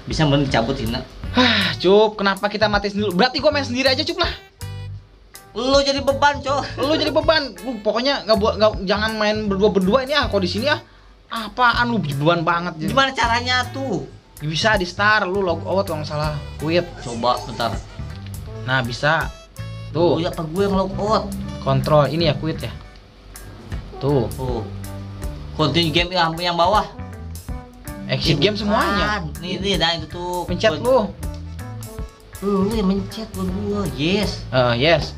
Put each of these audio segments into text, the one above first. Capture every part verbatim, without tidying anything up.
Bisa bener cabut Hina. Hah, Cup, kenapa kita mati sendiri? Berarti gua main sendiri aja, Cup lah. Lu jadi beban, Cok. Lu jadi beban. Lu pokoknya nggak buat nggak jangan main berdua-berdua ini ah. Kok di sini ah. Apaan lu beban banget. Gimana caranya tuh? Bisa di start lu log out kalau nggak salah. Quit. Coba bentar. Nah, bisa. Oh, Tuh. ya apa gue yang log out? Kontrol ini ya quit ya. Tuh. Oh. Continue game yang yang bawah. Exit game semuanya. Nih, nih, nah itu tuh. Pencet lu. Lu, lu yang mencet gua. Yes. Eh, yes.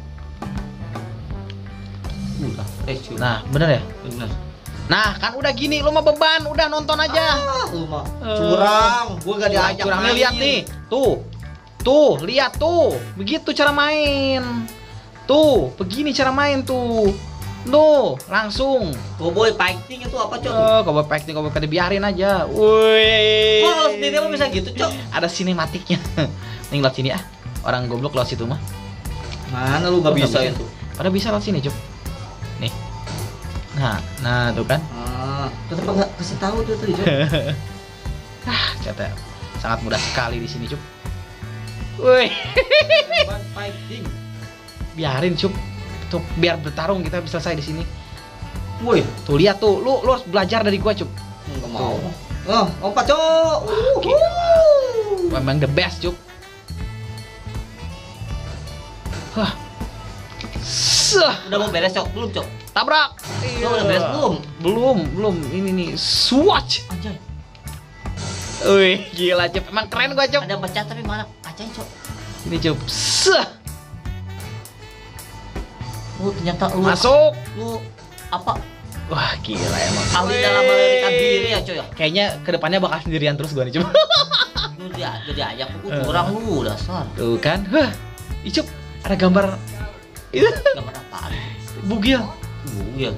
Udah, eh, cuy. Nah, bener ya? Bener. Nah, kan udah gini, lu mah beban, udah nonton aja. Ah, lu mah Eh, curang. Gua gak diajak curang. Nih, main. lihat nih. Tuh. Tuh, lihat tuh. Begitu cara main. Tuh, begini cara main tuh. Tuh, langsung. Cowboy fighting itu apa, Cok? Oh, cowboy fighting, cowboy fighting biarin aja. Wih. Kok kalau sendiri emang bisa gitu, Cok? Ada sinematiknya. Nih lewat sini ah. Orang goblok lewat situ mah. Mana lu gak Nggak bisa bisa. itu? Pada bisa lewat sini, Cuk. Nih. Nah, nah tuh kan. Ah, kenapa nggak kasih tahu tuh tuh, Cok? Ah, kata sangat mudah sekali di sini, Cuk. Woi. Fighting. Biarin, Cuk. Tuh, biar bertarung kita bisa selesai di sini. Woi, Tuh lihat tuh, lu lu harus belajar dari gua, Cuk. nggak mau. Oh, lompat, Cok. Oke. Memang the best, Cuk. Hah. Sah. Udah mau beres, Cok? Belum, Cok? Tabrak. Lu udah beres belum? Belum, belum. Ini nih, swatch. Anjay. Wih, gila, Cuk. Emang keren gua, Cuk. Ada pecah tapi mana kacanya, Cok? Ini, Cuk. Sah. Lu ternyata lu Masuk. lu apa? Wah, gila emang. Ahli dalam melarikan diri ya, Cok ya? Kayaknya kedepannya bakal sendirian terus gua nih, Cuk. Lu dia jadi ajak aku kurang lu dasar. Tuh kan. Hah. Ih, Cuk. Ada gambar itu Gambar apaan? bugil. Bugil.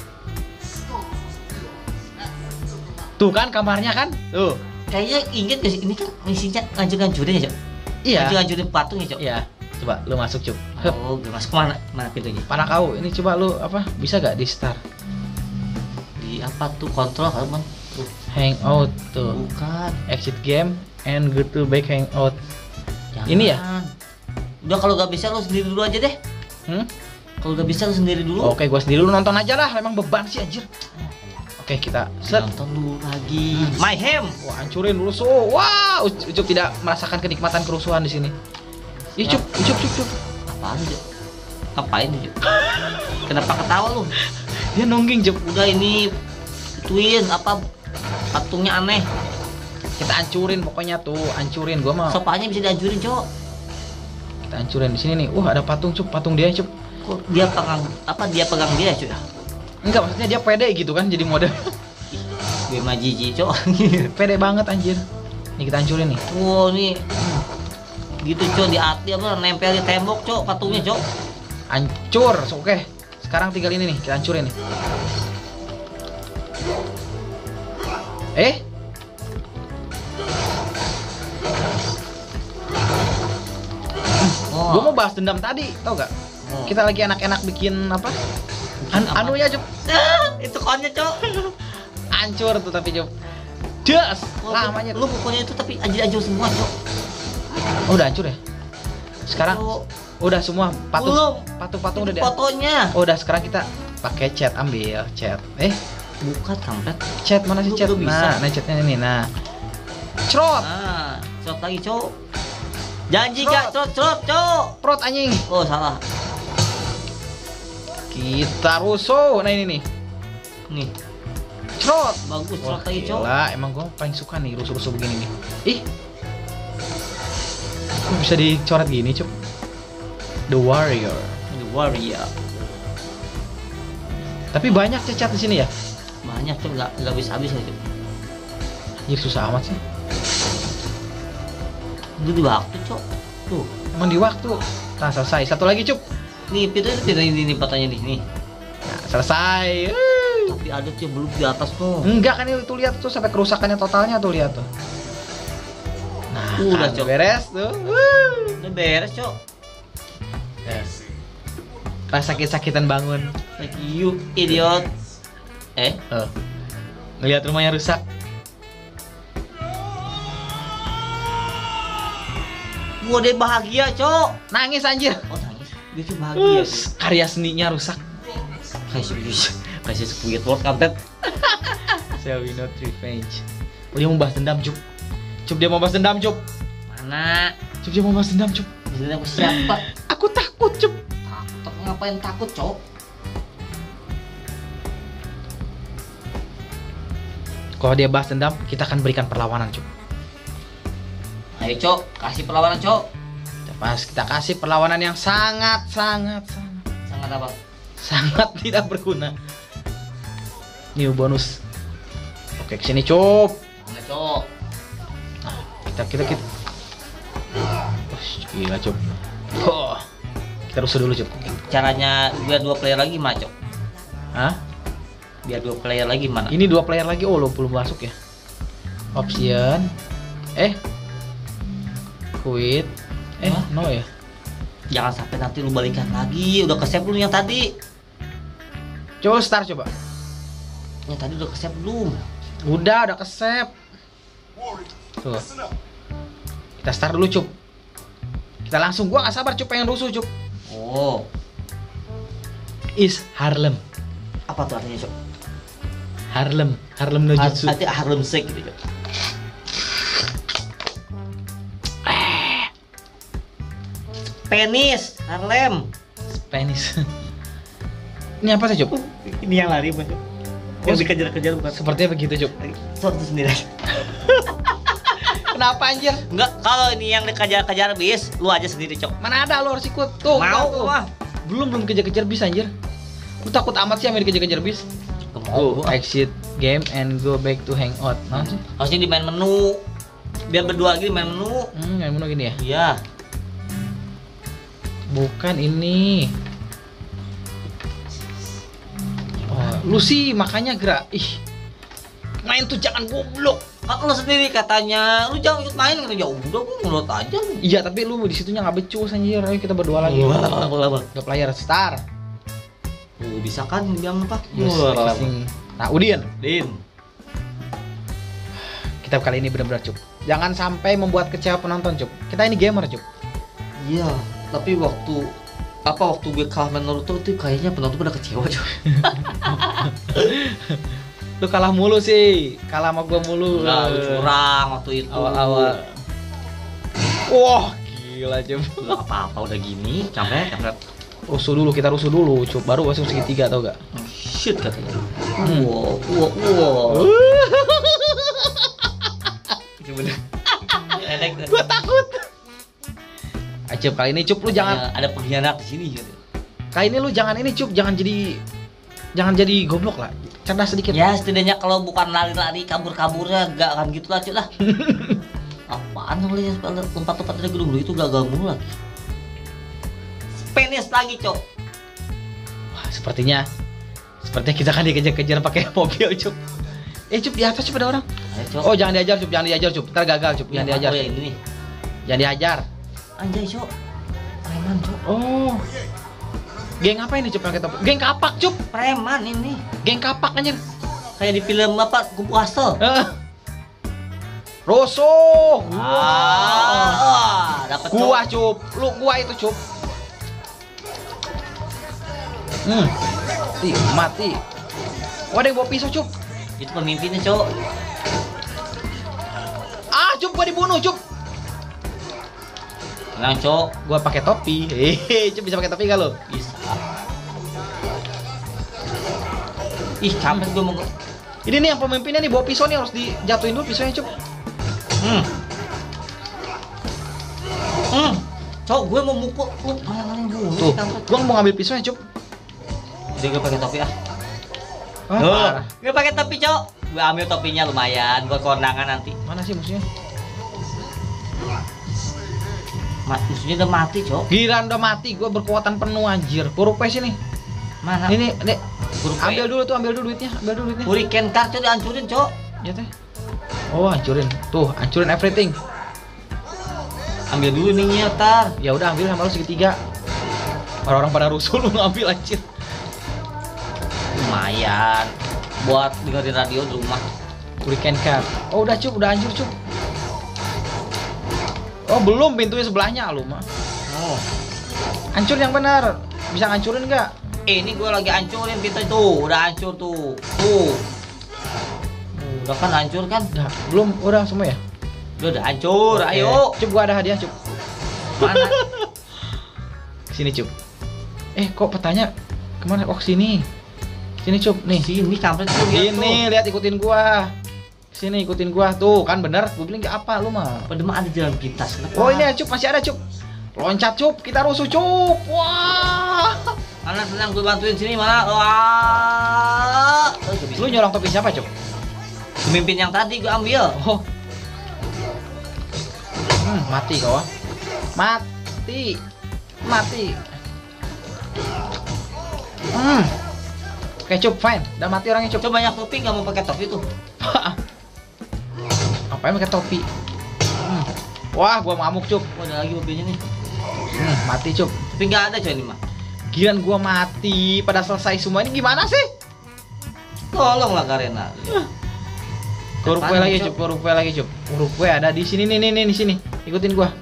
Tuh kan kamarnya kan? Tuh. Kayaknya inget gak sih ini kan misinya ngancur-ngancurin ya, Cok? Iya. Ngancur-ngancurin patung ya, Cok? Iya. Coba lu masuk, Cuk. Hup. Oh, gue masuk kemana? Mana pintunya? Para kau, ini coba lu apa? Bisa gak di start? Di apa tuh? Kontrol kan, Bang? Tuh. Hangout tuh. Bukan. Exit game and go to back hangout. Jangan. Ini ya? Udah kalau gak bisa lu sendiri dulu aja deh. Hmm? Kalau gak bisa lu sendiri dulu. Oke, gua sendiri lu nonton aja lah. Memang beban sih anjir. Oke, kita set. Nonton dulu lagi. My ham. Wah, hancurin dulu so. Wah, Ucup Ucup tidak merasakan kenikmatan kerusuhan di sini. Ih, Cup, Ucup, Cup, Cup. Apaan tuh? Ngapain tuh? Kenapa ketawa lu? Dia nongging, Cup. Udah ini ituin apa patungnya aneh. Kita hancurin pokoknya tuh, hancurin gua mah. Sopanya bisa dihancurin, Cok. Kita hancurin di sini nih. Wah, ada patung, Cup, patung dia, Cup. Kok dia pegang apa dia pegang dia, Cok? Enggak, maksudnya dia pede gitu kan jadi mode. Gue mah jijik, Cok. Pede banget anjir. Nih kita hancurin nih. Wow, nih. Gitu, Cok, di hati apa nempel di tembok, Cok, patungnya, Cok. Hancur. So, oke. Sekarang tinggal ini nih, kita hancurin nih. Eh? Oh. Gua mau bahas dendam tadi, tau gak? Oh. Kita lagi enak-enak bikin apa? An apa? anunya, Cup. Ah, itu konnya, Cok. Hancur tuh tapi, Cup. Das. Oh, Lamanya lu pokoknya itu tapi anjir-anjir semua, Cok. Oh, udah hancur ya? Sekarang Cok. udah semua patung Belum. patung-patung udah Itu di. fotonya. Oh, udah sekarang kita pakai chat, ambil chat. Eh, Bukan, kampret. chat mana sih Lu chat? belum bisa. Nah, nah chatnya ini. Nah. Crot. Nah, crot lagi, Cok. Janji Crot. gak crot crot, Cok. Prot anjing. Oh, salah. Kita rusuh. Nah, ini nih. Nih, Crot. bagus Wah, crot lagi, Cok. gila, emang gua paling suka nih rusuh-rusuh begini nih. Ih. Kok bisa dicoret gini, Cuk? The Warrior. The Warrior. Tapi banyak cacat di sini ya? Banyak, Cok, nggak nggak bisa habis, Cok. Anjir, susah amat sih. Itu di waktu, Cok. Tuh. Emang di waktu. Nah, selesai. Satu lagi, Cuk. Nih, pintu itu pintu ini nih patahnya nih, nih. Nah, selesai. Uh. Tapi ada tuh belum di atas tuh. Enggak kan itu lihat tuh sampai kerusakannya totalnya tuh lihat tuh. Nah, Udah, kan, Cok. beres tuh. Uh. Udah beres, Cok. Yes. Pas sakit-sakitan bangun. Like you idiot. Eh, Oh. Ngelihat rumahnya rusak. Gua deh bahagia, Cok. Nangis anjir. Oh, nangis. Dia tuh bahagia. Us, karya seninya rusak. Kayak sih kasih sepuyet world kampret. Shall we not revenge? Oh, dia mau balas dendam, Cup. Cup, dia mau balas dendam, Cup. Mana? Cup, dia mau balas dendam, Cup. Jadi aku siapa? Aku takut, Cup. Takut ngapain takut, Cok? Kalau dia balas dendam, kita akan berikan perlawanan, Cup. Ayo, Cok, kasih perlawanan, Cok. Pas kita kasih perlawanan yang sangat, sangat, sangat, Sangat apa? sangat tidak berguna. New bonus. Oke, kesini, Cup. Mana, Cok? Nah, kita, kita, kita. Wah, gila, Cup. Oh, kita rusuh dulu, Cup. Caranya biar dua player lagi mana, Cok? Hah? Biar dua player lagi mana? Ini dua player lagi. Oh, lo belum masuk ya. Option. Eh. Quit. Eh, Hah? no ya. Jangan sampai nanti lu balikan lagi. Udah ke-save belum yang tadi? Coba start coba. Yang tadi udah ke-save belum? Udah, udah ke-save. Tuh. Kita start dulu, Cup. Kita langsung. Gua gak sabar, Cup, pengen rusuh, Cup. Oh, Is Harlem. apa tuh artinya, Cok? Harlem, Harlem no Har- Jutsu. Arti Harlem Shake gitu, Cok. Penis, Harlem. Spanish. Ini apa sih, Cup? Ini yang lari, Bang. Yang dikejar-kejar bukan. Sepertinya begitu, Cup. Suatu sendiri. Kenapa anjir? Enggak, kalau ini yang dikejar-kejar bis, lu aja sendiri, Cok. Mana ada lu harus ikut. Tuh, Mau tuh. gua. Belum belum kejar-kejar bis anjir. Lu takut amat sih sama dikejar-kejar bis? Mau Go gua. exit game and go back to hangout. Nah, sih. Harusnya di main menu. Biar berdua lagi di main menu. Hmm, yang mana gini ya? Iya. Bukan ini. Oh, lu sih makanya gerak. Ih. Main tuh jangan goblok. Kan lu sendiri katanya, lu jangan ikut main kan. Ya udah, gua ngeliat aja. Iya, tapi lu di situnya nggak becus anjir. Ayo kita berdua lagi. Udah player star. Lu bisa kan bilang apa? Yes, racing. Nah, Udin. Din. Kita kali ini benar-benar, Cup. Jangan sampai membuat kecewa penonton, Cup. Kita ini gamer, Cup. Iya, tapi waktu apa waktu gue kalah main Naruto itu kayaknya penonton pada kecewa, Cok. Lu kalah mulu sih. Kalah sama gua mulu. Enggak, lu curang waktu itu. Awal-awal. Wah, gila, Cup. Udah apa-apa udah gini, capek, capek. Rusuh dulu, kita rusuh dulu, Cup. Baru masuk segitiga, tau gak? Oh, shit katanya. Hmm. Wow, wow, wow. Itu bener. Enak. Gua takut. Ah, Cup, kali ini Cup lu jangan ada pengkhianat di sini gitu. kali ini lu jangan ini, Cup, jangan jadi jangan jadi goblok lah. Cerdas sedikit. Ya setidaknya kalau bukan lari-lari kabur-kaburnya gak akan gitu lah, Cuk lah. Apaan lu lihat lompat-lompat dari gedung lu itu gagal mulu lagi. Penis lagi, Cok. Wah, sepertinya sepertinya kita kan dikejar-kejar pakai mobil, Cup. Eh, Cup, di atas, Cup, ada orang. Ayo, Cok. Oh, jangan diajar, Cup, jangan diajar, Cup. Ntar gagal, Cup. Jangan Ya, diajar. oh, ya, ini nih. Jangan diajar. Anjay, Cok. Preman, Cok. Oh. Geng apa ini, Cup, yang kita? Geng kapak, Cup. Preman ini. Geng kapak anjir. Kayak di film apa? Kupu Asel. Eh. Roso. Ah, dapat Gua, Cup. Lu gua itu, Cup. Hmm. Ih, mati. Oh, ada yang bawa pisau, Cup. Itu pemimpinnya, Cok. Ah, Cup, gua dibunuh, Cup. Tenang, Cok. Gua pakai topi. Hehehe, Cup, bisa pakai topi gak lo? Bisa. Ih, capek gue mau. Ini nih yang pemimpinnya nih bawa pisau nih, harus dijatuhin dulu pisaunya, Cup. Hmm. Hmm. Cok, gue mau mukul lu malah malah bunuh. Tuh, gua mau ngambil pisaunya, Cup. Dia gue pakai topi ah. Ah, Tuh, parah. gue pakai topi, Cok. Gue ambil topinya lumayan buat kondangan nanti. Mana sih musuhnya? Ma musuhnya udah mati, Cok. Gila, udah mati. Gua berkekuatan penuh anjir. Huruf P sini. Mana? Ini, Dek. Huruf P. Ambil dulu tuh, ambil dulu duitnya, ambil dulu duitnya. Hurricane card, Cok, dihancurin, Cok. Ya teh. Oh, hancurin. Tuh, hancurin everything. Ambil dulu ininya, tar. Ya udah, ambil sama lu segitiga. Orang-orang pada rusuh lu ngambil anjir. Lumayan buat dengerin radio di rumah. Hurricane card. Oh, udah, Cup, udah hancur, Cup. Oh, belum, pintunya sebelahnya lu mah. Oh. Hancur yang benar. Bisa ngancurin nggak? Eh, ini gua lagi hancurin pintu itu. Udah hancur tuh. Tuh. Udah kan hancur kan? Udah, belum, udah semua ya? Udah, udah hancur. Oke. Ayo. Cup, gua ada hadiah, Cup. Mana? Sini, Cup. Eh, kok petanya kemana? Oh, sini. Sini, Cup. Nih. Sini kampret tuh lihat tuh. Ini, lihat ikutin gua. Sini ikutin gua. Tuh, kan bener. Gua bilang nggak apa lu mah. Pada mah ada jalan pintas. Kenapa? Oh, ini ya, Cup, masih ada, Cup. Loncat, Cup. Kita rusuh, Cup. Wah. Mana tenang gue bantuin sini mana? Wah. Oh, gak bisa. Lu nyolong topi siapa, Cup? Pemimpin yang tadi gue ambil. Oh. Hmm, mati kau. ah. Mati. Mati. Hmm. Oke, Cup, fine. Udah mati orangnya, Cup. Coba banyak topi nggak mau pakai topi tuh. Ngapain pakai topi? Hmm. Wah, gua ngamuk, Cup. Oh, ada lagi mobilnya nih. Hmm, mati, Cup. Tapi nggak ada coy ini mah. Giliran gua mati pada selesai semua ini gimana sih? Tolonglah Karena. Huruf W lagi, Cup. Huruf W lagi, Cup. Huruf W ada di sini nih, nih, nih, di sini. Ikutin gua.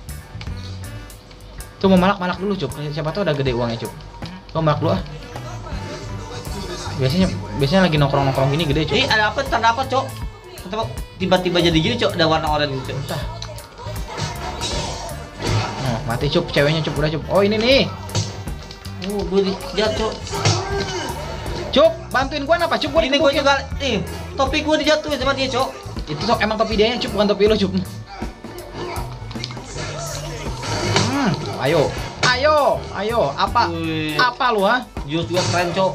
Tuh mau malak-malak dulu, Cup. Siapa tahu ada gede uangnya, Cup. Gua malak dulu ah. Biasanya biasanya lagi nongkrong-nongkrong gini gede, Cup. Ih, ada apa? Tanda apa, Cok? Kenapa tiba-tiba jadi gini, Cok? Ada warna oranye gitu, Cok. Entah. Oh, mati, Cup. Ceweknya, Cup. Udah, Cup. Oh, ini nih. Oh, gue dijat, Cok. Cup, bantuin gua apa? Cup, gua Ini gue dikebukin. juga, nih, topi gue dijatuhin sama dia, Cok. Itu sok emang topi dia, Cup, bukan topi lu, Cup. Hmm, ayo. Ayo, ayo. Apa? Wih. Apa lu, ha? Jurus juga keren, Cok.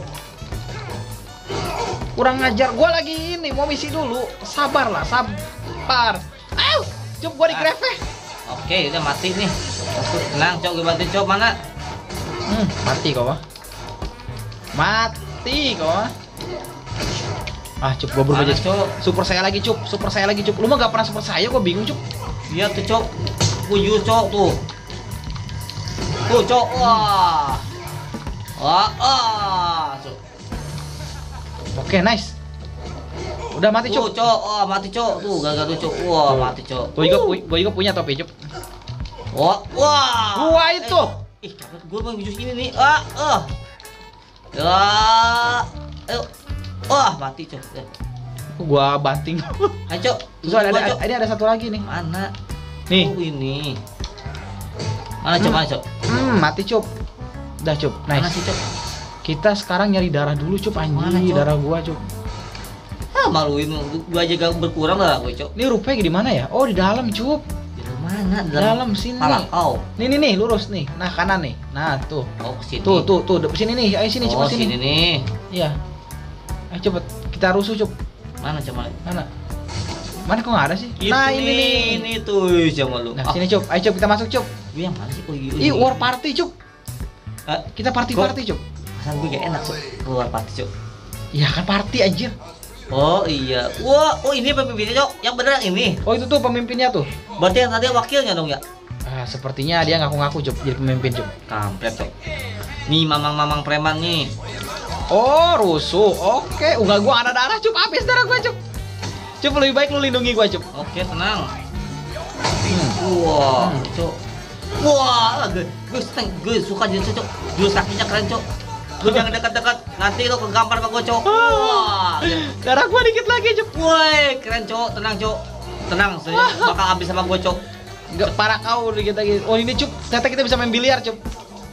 Kurang ngajar. Gua lagi ini mau misi dulu. Sabar lah, sabar. Ayo, Cup, gua digrefeh. Oke, udah mati nih. Tenang, Cok, gue bantuin, Cok. Mana? Hmm, mati kau, ah. Mati kau, ah. Ah, Cup, gua berubah Mana, jadi Cok? super saya lagi, Cup. Super saya lagi, Cup. Lu mah gak pernah super saya, gua bingung, Cup. Iya tuh, Cok. Gue jurus, Cok, tuh. Tuh, Cok. Wah. Wah, ah, Cok. Oke, nice. Udah mati, Tuh, Cup. Cok. Wah, mati, Cok. Tuh, gagal tuh, Cok. Wah, mati, Cok. Gua juga, pu- gua juga punya topi, Cup. Wah, wah. Gua itu. Eh, ih, gue bang jurus ini nih. Ah, ah. Ah. Ayo. Wah, mati, Cok. Eh. Gua banting. Ayo, Cok. Terus ada, Gua, ada, Cok. ini ada satu lagi nih. Mana? Nih. Oh, ini. Mana, Cok? Hmm. Mana, Cok? Hmm, mati, Cup. Udah, Cup. Mana Nice. sih, Cok? Kita sekarang nyari darah dulu, Cup. Mana, Anjir, Cup? darah gua, Cup. Ah, maluin. Gua aja gak berkurang lah, gue, Cok. Ini rupanya di mana ya? Oh, di dalam, Cup. Di mana? Dalam sini. Malah kau. Nih, nih, nih, lurus nih. Nah, kanan nih. Nah, tuh. Oh, ke sini. Tuh, tuh, tuh, de- sini nih. Ayo sini, Oh, cepet sini sini. nih. Iya. Ayo cepet. Kita rusuh, Cup. Mana, Cok? Mana? Mana? Mana kok nggak ada sih? Itu Nah, ini nih. Ini tuh, sama lu. Nah, Ah, sini, Cup. Ayo, Cup, kita masuk, Cup. gue yang mana sih? Oh, iya. Ih, war party, Cup. Ah, Kita party-party, Cup. Asal gue gak enak, Cok. Keluar party, Cok. Iya kan party anjir. Oh, iya. Wah, oh ini pemimpinnya, Cok. Yang bener yang ini. Oh, itu tuh pemimpinnya tuh. Berarti yang tadi wakilnya dong ya? Ah, sepertinya dia ngaku-ngaku, Cup, jadi pemimpin, Cup. Kampret, Cok. Nih, mamang-mamang preman nih. Oh, rusuh. Oke, enggak gua ada darah, Cup. Habis darah gua, Cup. Cup, lebih baik lu lindungi gua, Cup. Oke, tenang. Hmm. Wah, Hmm. Cok. Wah, gue, gue, seneng- gue suka jurus Cok. Jurus kakinya keren, Cok. Gue jangan dekat-dekat, nanti lo kegampar sama gue, Cok. Wah, Darah gua dikit lagi, Cup. woi, keren, Cok. Tenang, Cok. Tenang, saya bakal habis sama gue, Cok. Enggak parah kau dikit lagi. Oh, ini, Cup. Ternyata kita bisa main biliar, Cup.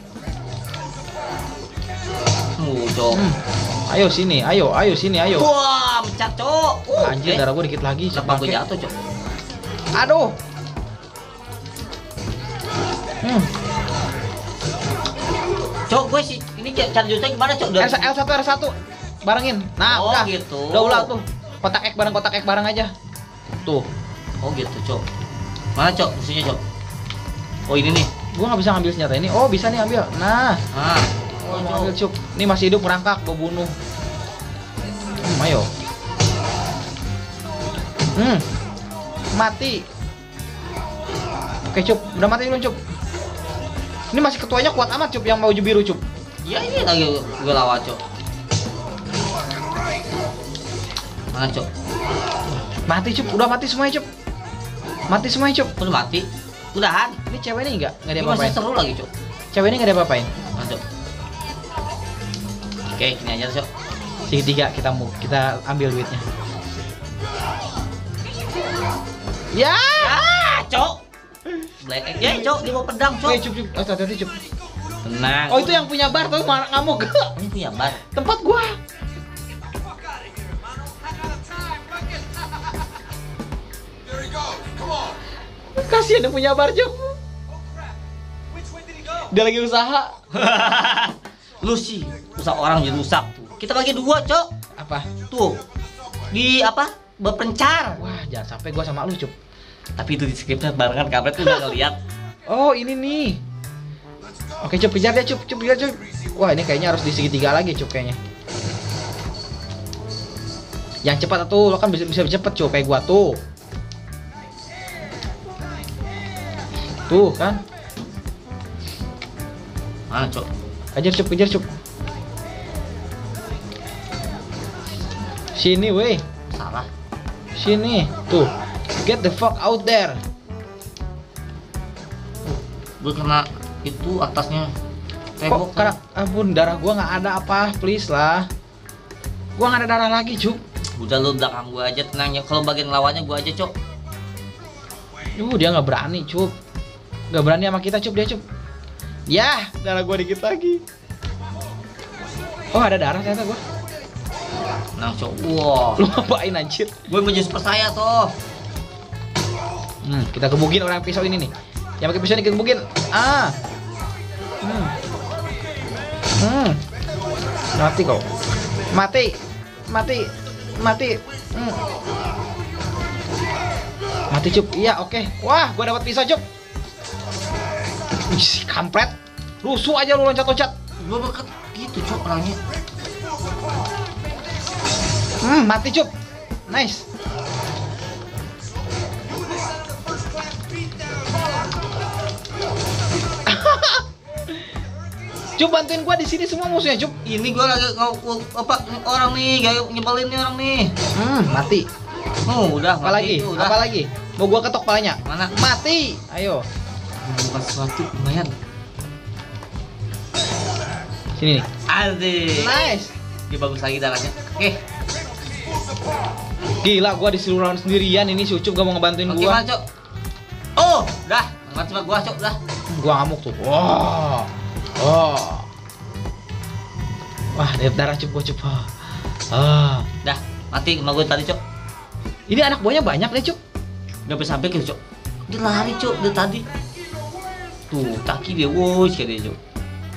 Uh, Cok. Hmm. Ayo sini, ayo, ayo sini, ayo. Wah, mencat, Cok. Uh, Anjir, eh, darah gua dikit lagi. Cup. kenapa gue Pakai. jatuh, Cok? Aduh. Hmm. Cok, gue sih ini ca- cara jurusnya gimana, Cok? L satu R satu barengin. Nah, Oh, udah. gitu. Udah ulah tuh. Kotak X bareng kotak X bareng aja. Tuh. Oh, gitu, Cok. Mana, Cok? Musuhnya, Cok. Oh, ini nih. Gua nggak bisa ngambil senjata ini. Oh, bisa nih ambil. Nah. Ah. Oh, Oh, mau ambil, Cok. Cup. Ini masih hidup merangkak, gua bunuh. Hmm, ayo. Hmm. Mati. Oke, Cup. Udah mati belum, Cup? Ini masih ketuanya kuat amat, Cup, yang baju biru, Cup. Ya, ini lagi gue lawan, Cok. Mana, Cok? Mati, Cup. Udah mati semuanya, Cup. Mati semuanya, Cup. Udah mati. Udahan. Ini cewek ini enggak enggak ada Ini masih apa-apain. seru lagi, Cok. Cewek ini enggak ada apa-apain. Masuk. Oke, ini aja, Cok. Segitiga kita mau kita ambil duitnya. Ya. Ah, Cok. Black egg. Ya, Cok, dia mau pedang, Cok. Woi, cup cup. Oh, hati-hati cup. Tenang. Oh, itu yang punya bar tuh ngamuk. Ini punya bar. Tempat gua. Kasihan yang punya bar, Cuk. Dia lagi usaha. Lu sih, usaha orang jadi rusak tuh. Kita bagi dua, Cok. Apa? Tuh. Di apa? Berpencar. Wah, jangan sampai gua sama lu, Cup. Tapi itu di skripnya barengan kampret tuh udah ngeliat. Oh, ini nih. Oke, Cup, kejar dia, Cup. Cup, kejar, Cup. Wah, ini kayaknya harus di segitiga lagi, Cup, kayaknya. Yang cepat tuh, lo kan bisa bisa cepet, Cup, kayak gua tuh. Tuh, kan? Mana, Cok? Kejar, Cup, kejar, Cup. Sini, weh. Salah. Sini. Tuh. Get the fuck out there. Gue kena itu atasnya Kok tembok. karena ampun darah gua nggak ada apa, please lah. Gua nggak ada darah lagi, Cup. Udah lu belakang gue aja, tenang ya. Kalau bagian lawannya gue aja, Cok. Yuh, dia nggak berani, Cup. Nggak berani sama kita, Cup, dia, Cup. Yah, darah gua dikit lagi. Oh, ada darah ternyata gua. Tenang, Cok. Wah. Lu ngapain anjir? Gue menjadi super saya tuh. Hmm, kita gebugin orang pisau ini nih. Yang pakai pisau ini kita gebugin. Ah. Hmm. Hmm. Mati kau. Mati. Mati. Mati. Hmm. Mati, Cup. Iya, oke. Wah, gua dapat pisau, Cup. Ih, si kampret. Rusuh aja lu loncat-loncat. Gue deket gitu, Cok, orangnya. Hmm, mati, Cup. Nice. Cup, bantuin gua di sini semua musuhnya, Cup. Ini gue lagi ngau apa orang nih, gaya nyebelin nih orang nih. Hmm, mati. Oh, udah. Apa lagi? Itu, udah. Apa lagi? Mau gua ketok palanya? Mana? Mati. Ayo. Bukan sesuatu lumayan. Sini nih. Asik. Nice. Dia bagus lagi darahnya. Oke. Gila, gua disuruh lawan sendirian ini si Ucup gak mau ngebantuin Oke, gua. mana, Cok? Oh, dah. Nggak cuma gua, Cok, dah. Gua ngamuk tuh. Wah. Oh. Wah, dari darah Cup gua, Cup. Ah. Dah, mati sama gue tadi, Cok. Ini anak buahnya banyak deh, Cup. Gak bisa sampai ke, Cok. Dia lari, Cok, dia tadi. Tuh, kaki dia, wush, kayak dia, Cok.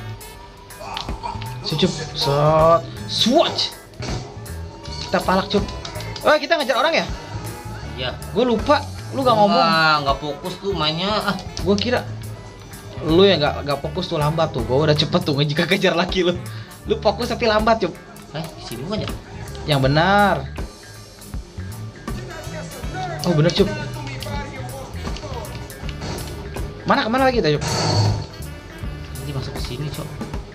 Si Cup. Shot. Swatch. Kita palak, Cup. Oh, kita ngejar orang ya? Iya. Gua lupa. Lu gak ngomong. Ah, nggak fokus tuh mainnya. Ah, Gua kira lu yang gak, gak fokus tuh lambat tuh. Gua udah cepet tuh jika kejar laki lu. Lu fokus tapi lambat, Cup. eh, sini bukan ya? Yang benar. Oh, bener, Cup. Mana kemana lagi kita, Cup? Ini masuk ke sini, Cok.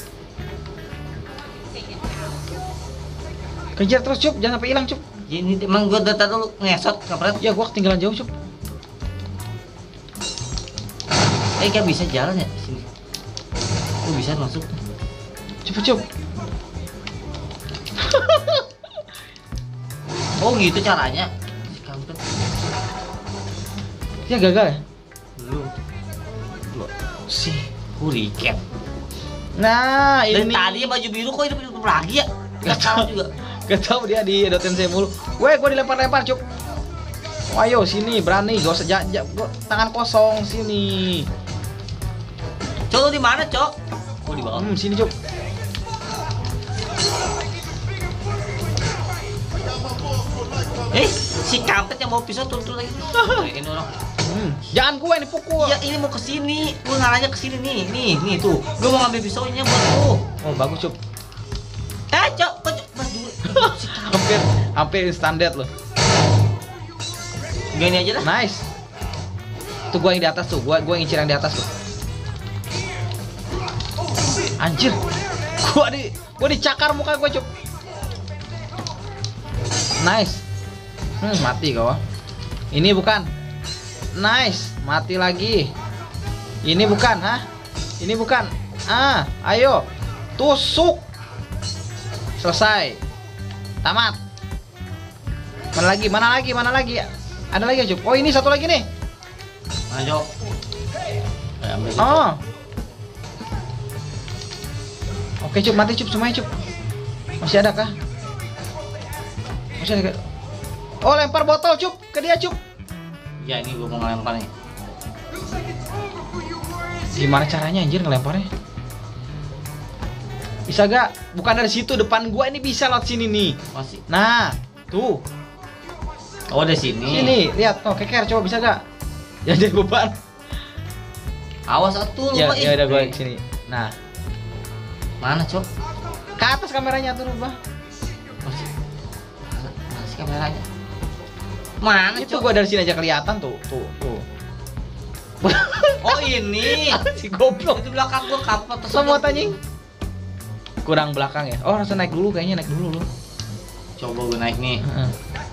Kejar terus, Cup. Jangan sampai hilang, Cup. Ini emang gue dari tadi lu ngesot, kampret. Ya, gua ketinggalan jauh, Cup. Eh, kayak bisa jalan ya sini. Lu bisa masuk. Cepet, Cup. Oh, gitu caranya. Si kampret. Ya, gagal ya? Belum. Belum. Si Hurricane. Nah, Dari ini. tadi baju biru kok hidup hidup lagi ya? Gak Gak tahu tahu. juga. Gak tau dia di edoten saya mulu. Weh, gua dilempar-lempar, Cup. Oh, ayo sini, berani. Gak usah ja- ja- gua tangan kosong sini. Cok, lu di mana, Cok? Oh, di bawah. Hmm, sini, Cup. Eh, si kampret yang mau pisau turun lagi. Ini orang. Hmm, jangan gua ini pukul. Iya, ini mau ke sini. Gua ngarahnya ke sini nih. Nih, nih tuh. Gua mau ngambil pisaunya buat lu. Oh, bagus, Cup. Eh, Cok, Cok, Mas dulu. Si kampret. Hampir hampir instant death loh. Gini aja dah. Nice. Tuh gua yang di atas tuh, gua gua yang ngincer yang di atas tuh. Anjir. Gua di gua dicakar muka gua, Cup. Nice. Hmm, mati kau. Ini bukan. Nice, mati lagi. Ini bukan, hah? Ini bukan. Ah, ayo. Tusuk. Selesai. Tamat. Mana lagi? Mana lagi? Mana lagi? Ada lagi, Cup. Oh, ini satu lagi nih. Mana, Cok? Eh, ambil, Cok. Oh. Oke, Cup, mati Cup semuanya, Cup. Masih ada kah? Masih ada kah? Oh, lempar botol, Cup, ke dia, Cup. Ya, ini gua mau ngelempar nih. Gimana caranya anjir ngelemparnya? Bisa gak? Bukan dari situ, depan gua ini bisa lewat sini nih. Masih. Nah, tuh. Oh, dari sini. Sini, lihat. Oh, keker, coba bisa gak? Ya jadi beban. Awas atuh lu, Ya, Pak. ya udah gua sini. Nah, Mana, Cok? ke atas kameranya tuh, Rubah. Masih. Mana, mana sih kameranya? Mana, Itu Cok? gua dari sini aja kelihatan tuh, tuh, tuh. Oh, ini. Si goblok. Itu belakang gua kapot terus. Semua tanying. Kurang belakang ya. Oh, harus naik dulu kayaknya, naik dulu lu. Coba gua naik nih. Heeh.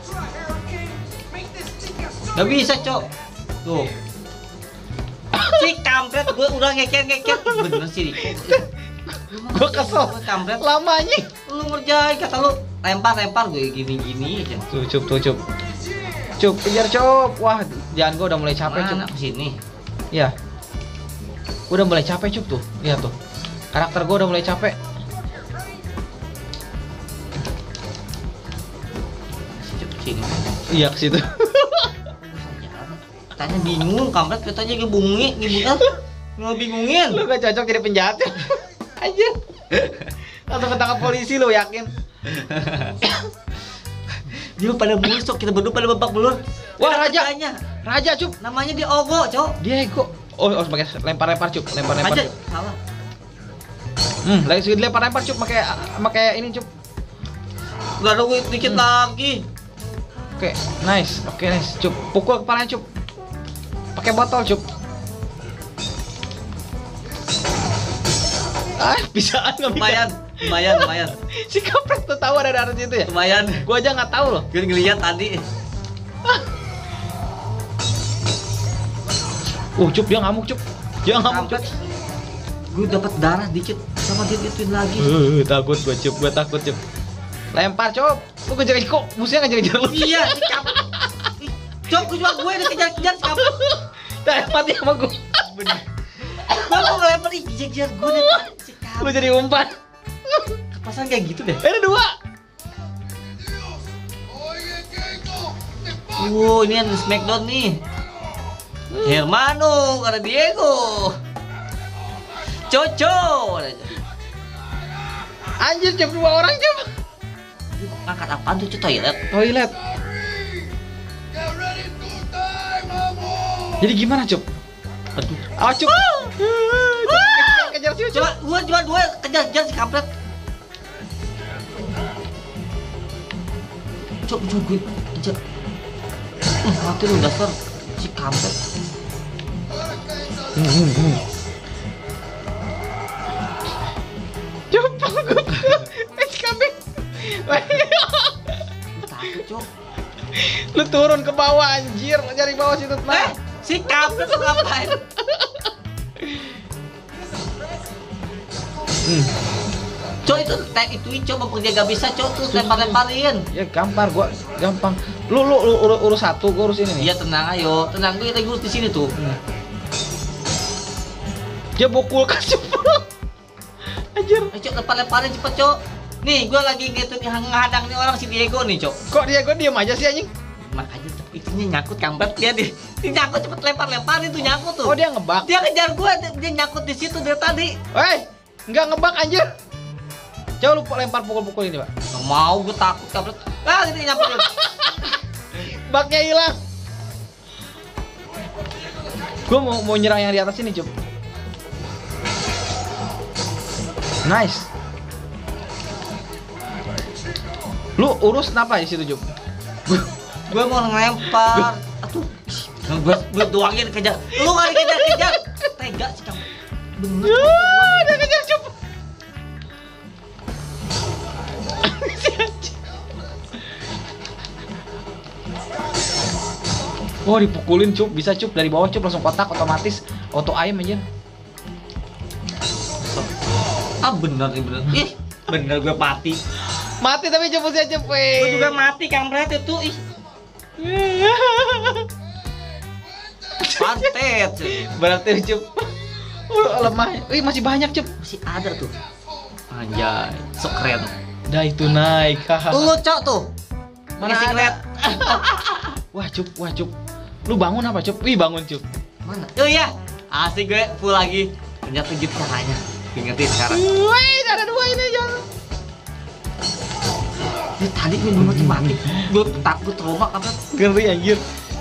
Gak bisa, Cok. Tuh. Si kampret gue udah ngeket-ngeket. Bener sih. Gua kesel. Gua kampret. Lama anjing. Lu ngerjain kata lu lempar-lempar gue gini-gini aja. Tuh, Cup, tuh, Cup. Cup, kejar, Cup. Wah, jangan gua udah mulai capek, Cup. Mana sini? Ya. Gua udah mulai capek, Cup tuh. Lihat tuh. Karakter gua udah mulai capek. Sini. Iya, ke situ. Katanya bingung, kampret katanya ngebungi, ngebungi. Ngebingungin. Lu gak cocok jadi penjahat ya? Anjir. Langsung ketangkap polisi lu, yakin? Dia pada mulus, Cok. Kita berdua pada babak belur. Wah, raja. Katanya. Raja, Cup. Namanya dia Ogo, Cok. Diego. Oh, oh pakai lempar-lempar, Cup. Lempar-lempar. Aja. Cup. Salah. Hmm, lagi segi lempar-lempar, Cup. Pakai pakai ini, Cup. Gak ada duit dikit Hmm. lagi. Oke, nice. Oke, nice. Cup, pukul kepalanya, Cup. Pakai botol, Cup. Ah, bisaan nggak bisa. Lumayan, lumayan, lumayan. Si kampret tuh tahu ada darah situ ya? Lumayan. Gua aja nggak tahu loh. Gue ngeliat tadi. Uh, Cup, dia ngamuk, Cup. Dia ngamuk, Cup. Kampret. Gue dapat darah dikit sama dia gituin lagi. Uh, takut gua, Cup. Gua takut, Cup. Lempar, Cup. Lu kejar kok musuhnya ngejar-ngejar lu. Iya, si kampret. Ih, Cok, gue cuma gue udah kejar-kejar si kampret. Dah mati sama gua. Bener. Gue mau ngelempar ih, kejar-kejar gue deh. Si Lu kampret. jadi umpan. Pasan kayak gitu deh. Eh, ada dua. Wow, ini yang Smackdown nih. Hermano, ada Diego. Coco. Anjir, Cup, dua orang, Cup. Ngangkat apaan tuh, Cok? Toilet. Toilet. Jadi gimana, Cup? Aduh. Awas, Cup. Kejar, kejar si Cup. Coba gua cuma dua kejar-kejar si kampret. Cok, cok gue kejar. Uh, mati lu dasar si kampret. Cup, takut. Es kambing. Lu takut, Cok. Lu turun ke bawah, anjir. Cari bawah situ, Eh, nah. si kampret tuh ngapain? Hmm. Cok, itu tag itu Cok, mumpung dia gak bisa, Cok, terus lempar-lemparin. Ya gampang, gua gampang. Lu lu, lu urus, urus satu, gua urus ini nih. Iya, tenang ayo, tenang, gue lagi urus di sini tuh. Hmm. Dia bawa kulkas, Cup. Anjir. Ayo, Cok, lempar-lemparin cepet, Cok. Nih, gue lagi gitu nih ngadang nih orang si Diego nih, Cok. Kok dia gua diam aja sih, anjing? Makanya itunya nyangkut kampret dia di, di nyangkut cepet lempar-lemparin tuh nyangkut tuh. Oh, dia ngebak. Dia kejar gue, dia, dia nyangkut di situ dari tadi. Hei, enggak ngebak, anjir. Coba lu lempar pukul-pukul ini, Pak. Nggak mau, gue takut kampret. Ah, gitu nyamperin. Baknya hilang. Gua mau mau nyerang yang di atas ini, Cup. Nice. Lu urus kenapa di situ, Cup? Gue mau ngelempar. Aduh, gue gue doangin kejar. Lu nggak dikejar-kejar. Tega sih kamu. Bener. Ya, dia kejar, Cup. Si anjing. Oh, dipukulin cup, bisa cup dari bawah cup langsung kotak otomatis auto aim aja. Ah bener nih bener. Ih, bener gue mati. Mati tapi cup usia cup. Gue juga mati kampret itu. Ih, pantet. cuy. Berarti cup. Oh, lemah. Wih, masih banyak cup. Masih ada tuh. Anjay, so keren. Dah itu naik. Lu cok tuh. Mana Mana ada? Wah cup, wah cup. Lu bangun apa cup? Wih bangun cup. Mana? Oh iya, asik gue full lagi. Ternyata gitu caranya. Ingetin sekarang. Wih, ada dua ini jangan. Ini tadi minum mati mati. Gue takut trauma kapan? Ngeri anjir.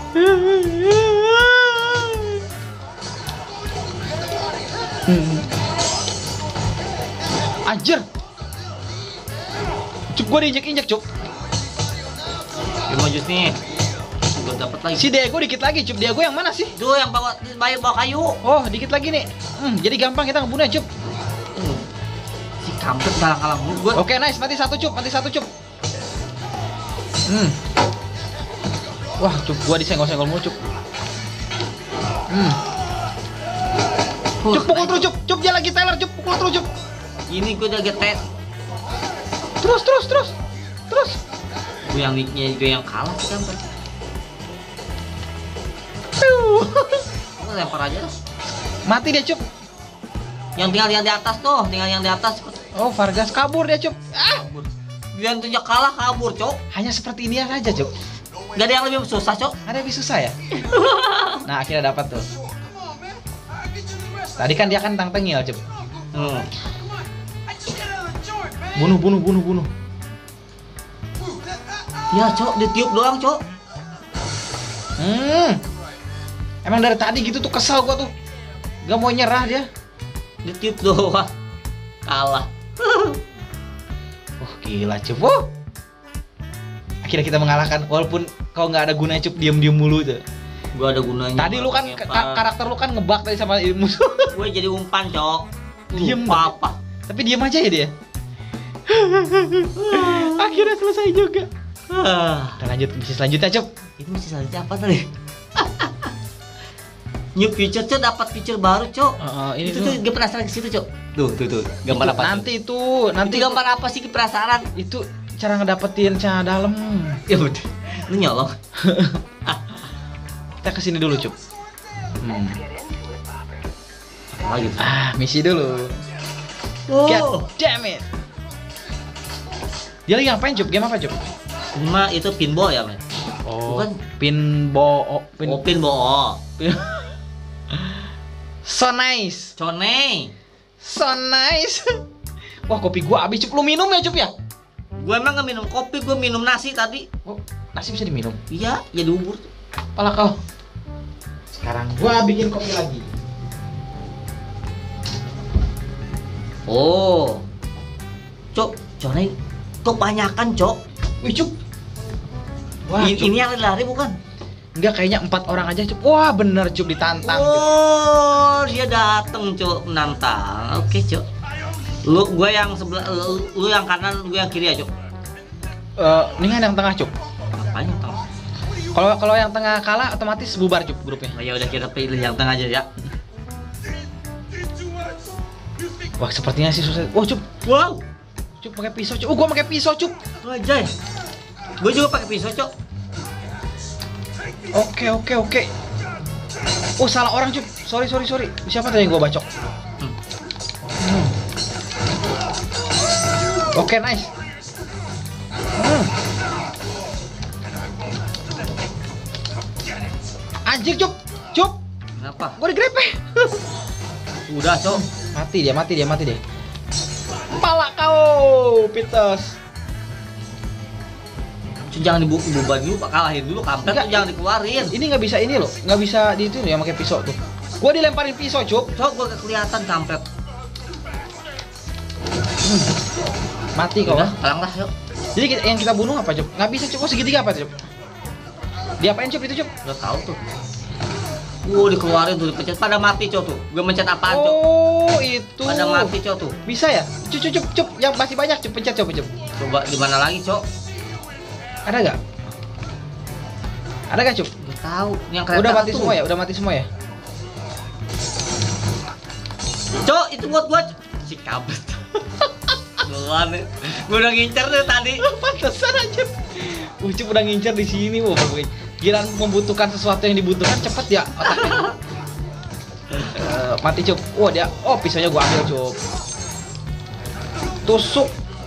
Anjir. Cup gua diinjek-injek cup. lima jus nih. Gue dapat lagi. Si Diego dikit lagi cup. Diego yang mana sih? Tuh yang bawa bawa, bawa kayu. Oh, dikit lagi nih. Hmm, jadi gampang kita ngebunuh cup. Hmm. Si kampret kalang-kalang gue. Oke, nice. Mati satu cup, mati satu cup. Hmm. Wah, cup gua disenggol-senggol mulu cup. Hmm. Cup pukul terus cup. Cup dia lagi Taylor cup, pukul terus cup. Ini gue udah getet. Terus terus terus. Terus. Gue yang nicknya gue yang kalah sih kampret. Lu lempar aja lah. Mati dia cup. Yang tinggal yang di atas tuh, tinggal yang di atas. Oh, Vargas kabur dia cup. Ah, Kabur. Dia tunjuk kalah kabur, cok. hanya seperti ini saja cup. Gak ada yang lebih susah, cok. Ada yang lebih susah ya? Nah, akhirnya dapat tuh. Tadi kan dia kan tang tengil cup. Hmm. Bunuh, bunuh, bunuh, bunuh. Ya, cok, ditiup doang, cok. Hmm. Emang dari tadi gitu tuh kesal gua tuh. Gak mau nyerah dia. Ditiup doang. Kalah. Wah, gila cup. Wah. Akhirnya kita mengalahkan walaupun kau nggak ada gunanya cup, diam-diam mulu tuh. Gua ada gunanya. Tadi lu kan Ngepar. ka- karakter lu kan ngebug tadi sama musuh. Gue jadi umpan, cok. Diem Lupa apa? Tapi diam aja ya dia. Akhirnya selesai juga. Ah, Kita lanjut misi selanjutnya, Cuk. itu masih selanjutnya apa tadi? New feature, cok, dapat feature baru, cok. Uh, ini itu tuh. tuh gue penasaran ke situ, cok. Tuh, tuh, tuh. Gambar Itu apa? nanti itu, Nanti nanti gambar apa sih penasaran? itu cara ngedapetin cara dalam. Ya udah. Lu nyolong. Kita kesini dulu, Cuk. Hmm. Apa gitu? Ah, misi dulu. Oh. God damn it. Dia lagi ngapain, Cuk? Game apa, Cuk? Cuma itu pinball ya, men? Oh, Bukan. pinball. Oh, pin, Oh, pinball. pin. So nice. Cone. So nice. Wah, kopi gua habis, Cuk. Lu minum ya, Cuk ya? Gue emang gak minum kopi, gue minum nasi tadi. Oh, nasi bisa diminum. Iya, ya diubur. Pala kau. Sekarang gua bikin kopi lagi. Oh. Cok, Cone. Kebanyakan, Cok. Wih, Cuk. Wah, ini, Cuk. ini yang lari bukan? Enggak, kayaknya empat orang aja, Cuk. Wah, bener, Cuk, ditantang. Cuk. Oh, dia dateng, Cok, menantang. Oke, Cok. Lu, gue yang sebelah, lu, lu yang kanan, gue yang kiri ya, Cok. Eh, ini kan yang tengah, Cuk. Ngapain yang tengah? Kalau kalau yang tengah kalah otomatis bubar, Cuk, grupnya. Oh, ya udah kita pilih yang tengah aja ya. Wah, sepertinya sih susah. Oh, Cuk. Wow, Cuk pakai pisau, Cuk. Oh, gua pakai pisau, Cuk. aja. Gue juga pakai pisau, Cok. Oke, oke, oke. Oh, salah orang, Cuk. Sorry, sorry, sorry. Siapa tadi yang gua bacok? Hmm. Hmm. Oke, nice. Hmm. Anjing, Cuk. Cuk, Kenapa? gua digrepek. Udah, Cok. Mati dia, mati dia, mati dia. Pala kau, Pitos. Cuk, jangan dibu dibubar dulu, Pak. Kalahin dulu, kampret Enggak. tuh jangan dikeluarin. Ini nggak bisa ini loh, nggak bisa di itu yang pakai pisau tuh. Gua dilemparin pisau, Cuk. Cok, gue kelihatan kampret. Mati kau. Udah, kalang lah, yuk. Jadi kita- yang kita bunuh apa, Cuk? Nggak bisa, Cuk. Oh, segitiga apa, Cuk? Diapain, Cuk, itu, Cuk? Udah tahu tuh. Wow, dikeluarin tuh, dipencet pada mati, Cok tuh. Gue mencet apaan, Cok? Oh, itu. Pada mati, Cok tuh. Bisa ya? Cup, cup, cup, cup. Yang masih banyak, Cuk. Pencet, Cuk, Cuk. Coba di mana lagi, Cok? Ada nggak? Ada nggak, Cuk? Gak tahu. Yang kereta Udah mati tuh. semua ya? Udah mati semua ya? Cok, itu buat gua. Si kabret. Luan nih. Gua udah ngincer deh tadi. Pantesan aja. Ucup udah ngincer di sini, wah. Kiraan membutuhkan sesuatu yang dibutuhkan cepet ya otaknya. Uh, mati Cup. Oh dia, oh pisaunya gua ambil Cup. Tusuk.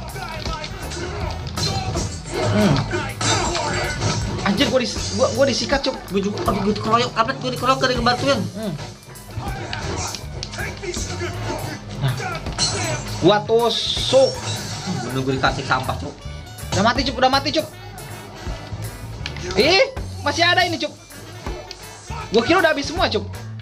Hmm. Anjir gua, dis, gua, gua disikat Cup. Gua juga, aduh gua dikeroyok, kabret gua dikeroyok gak ada yang ngebantuin. Hmm. Nah. Gua tusuk. Bener gua dikasih sampah Cuk. Udah mati Cup, udah mati Cup. Ih, masih ada ini Cup. Gua kira udah habis semua Cup.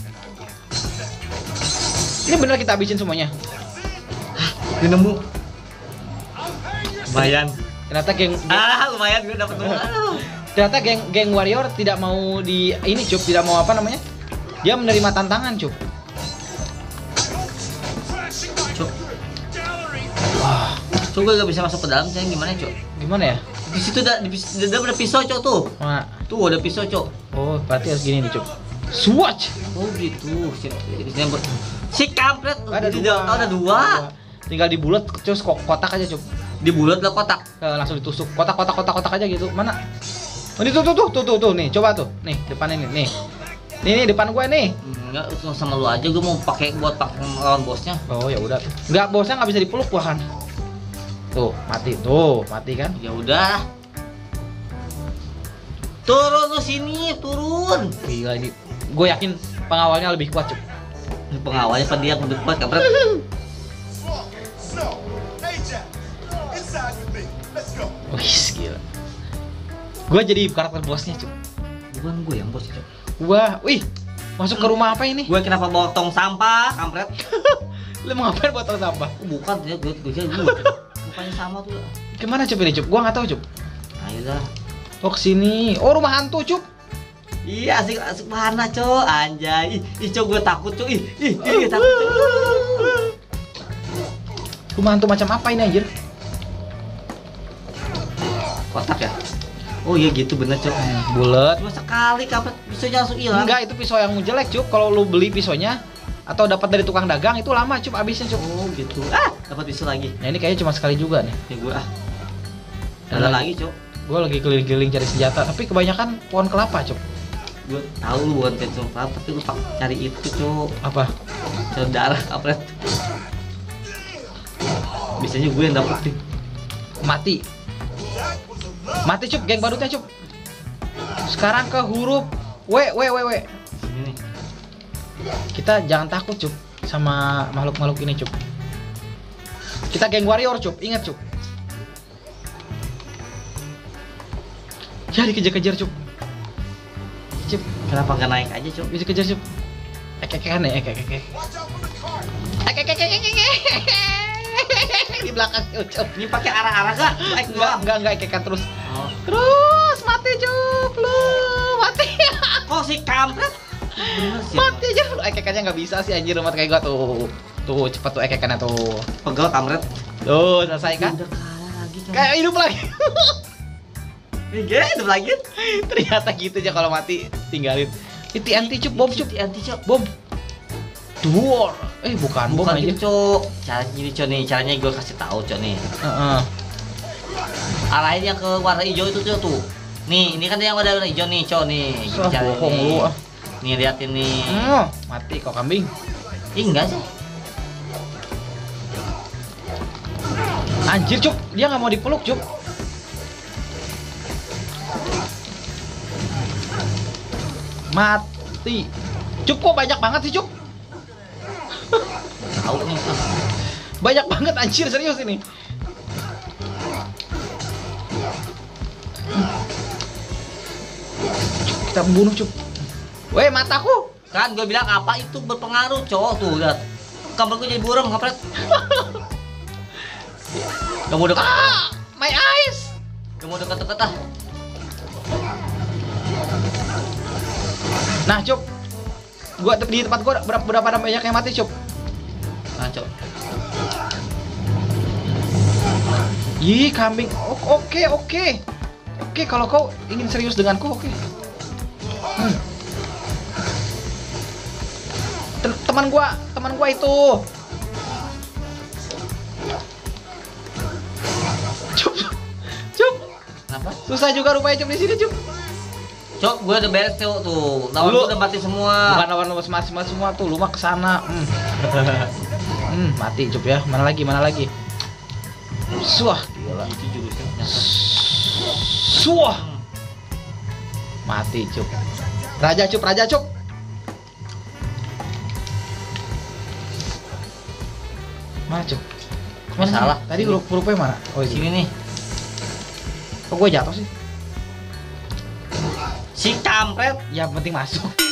Ini bener kita habisin semuanya. Hah, nemu. Lumayan. Ternyata geng, geng Ah, lumayan gue dapet dua. ternyata geng geng warrior tidak mau di ini Cup, tidak mau apa namanya? Dia menerima tantangan Cup. Cuk. Wah, Cuk gue gak bisa masuk ke dalam, saya gimana Cuk? Gimana ya? Di situ ada di, di, ada ada pisau Cuk tuh. Nah, Tuh ada pisau Cuk. oh berarti harus gini nih Cup. Swatch. Oh gitu. Si, si, si kampret. Ada Jadi dua. Oh, ada dua. Tinggal dibulat terus kok kotak aja Cup. Dibulat lah kotak. Eh, langsung ditusuk kotak kotak kotak kotak aja gitu. Mana? Oh, ini tuh tuh tuh tuh tuh tuh nih, coba tuh. Nih, depan ini nih. Nih nih depan gue nih. Enggak, itu sama lu aja gue mau pakai buat pakai lawan bosnya. Oh ya udah tuh. Enggak, bosnya nggak bisa dipeluk gua kan. Tuh, mati tuh, mati kan? Ya udah. Turun lu sini, turun. Gila ini. Gue yakin pengawalnya lebih kuat, Cuk. Pengawalnya pada dia udah kuat kampret. Wih, gila. Gue jadi karakter bosnya, Cuk. Bukan gue yang bos Cuk. Wah, wih. Masuk ke rumah apa ini? Gue kenapa bawa tong sampah, kampret? Lu mau ngapain buat tong sampah? Oh, bukan, dia gue gue kira gue. Bukannya sama tuh. Gimana Cup ini, Cup? Gua nggak tahu, Cup. Ayolah. Oh, kesini. Oh, rumah hantu, Cup. Iya, asik asik mana, Cok? Anjay. Ih, ih Cok, gue takut, Cok. Ih, ih, ih, takut, Cok. Rumah hantu macam apa ini, anjir? Kotak ya? Oh iya gitu bener, Cok. Bulat. Cuma sekali kampret pisaunya langsung hilang. Enggak, itu pisau yang jelek, Cup. Kalau lu beli pisaunya atau dapat dari tukang dagang itu lama, Cup, habisnya, Cup. Oh, gitu. Ah, dapat pisau lagi. Nah, ini kayaknya cuma sekali juga nih. Ya gue ah. Ada Ada lagi. lagi, Cok. Gue lagi keliling-keliling cari senjata, tapi kebanyakan pohon kelapa, Cup. Gue tahu lu bukan kencung kelapa, tapi gue pak- cari itu, Cok. Apa? Cari darah kampret. Biasanya gue yang dapet nih. Mati. Mati, Cup, geng badutnya, Cup. Sekarang ke huruf W, W, W, W. Sini nih. Kita jangan takut, Cup, sama makhluk-makhluk ini, Cup. Kita geng warrior, Cup. Ingat, Cup. Ya, dikejar-kejar, Cup. Cup, Kenapa nggak naik aja, Cok? bisa kejar, Cup. Ek-ekan ya, ek-ek-ek. Ek-ek-ek-ek-ek. Di belakang, Cup. Ini pakai arah-arah gak? Naik Enggak, doang. enggak, enggak ek-ekan terus. Oh. Terus mati, Cup. Lu mati. Kok si kampret? Bener sih. Mati aja lu, ek-ekannya nggak bisa sih anjir, rumah kayak gua tuh. Tuh, cepat tuh ek-ekannya tuh. Pegel kampret. Tuh, selesai kan? Udah kalah lagi kan. Kayak hidup lagi. Ini gede hidup lagi. Ternyata gitu aja kalau mati tinggalin. Itu anti Cup, bom Cup. Anti, Cok. Bom. Duor. Eh, bukan, bom Bukan aja. gitu, Cok. Caranya gini, Cok nih. Caranya gue kasih tahu, Cok nih. Heeh. Arahin yang ke warna hijau itu, Cok, tuh. Nih, ini kan yang ada warna hijau nih, Cok nih. Gini Sah, caranya bohong nih. lu, ah. Nih, liatin nih. Hmm, mati kok kambing. Ih, enggak sih. Anjir, Cup. Dia nggak mau dipeluk, Cup. Mati. Cup, kok banyak banget sih, Cup? Tahu nih. ah. Banyak banget, anjir, serius ini. Cup, kita membunuh, Cup. Weh, mataku. Kan gue bilang apa itu berpengaruh, Cok. Tuh, lihat. Kamar gue jadi buram, kampret. Kamu udah Ah, my eyes. Kamu udah deket-deket ah. Nah, Cup. Gua di tempat gua berapa berapa ada banyak yang mati, Cup. Nah, Cok. Ih, kambing. O- Oke, oke. Oke, kalau kau ingin serius denganku, oke. Hmm. Tem- teman gua, teman gua itu. Cup, cup. Kenapa? Susah juga rupanya cup di sini, cup. Cok, gue udah beres tuh, tuh. Lawan Lu- gue udah mati semua. Bukan lawan lu mas-mas semua tuh, lu mah kesana. Hmm. Hmm, mati cup ya. Mana lagi, mana lagi? Suah, gila. Itu jurusnya. Suah. Mati cup. Raja cup, raja cup. Mana cup? Mana Salah. sih? Tadi huruf hurufnya mana? Oh, Di ini. sini nih. Kok gue jatuh sih? Si kampret. Ya penting masuk.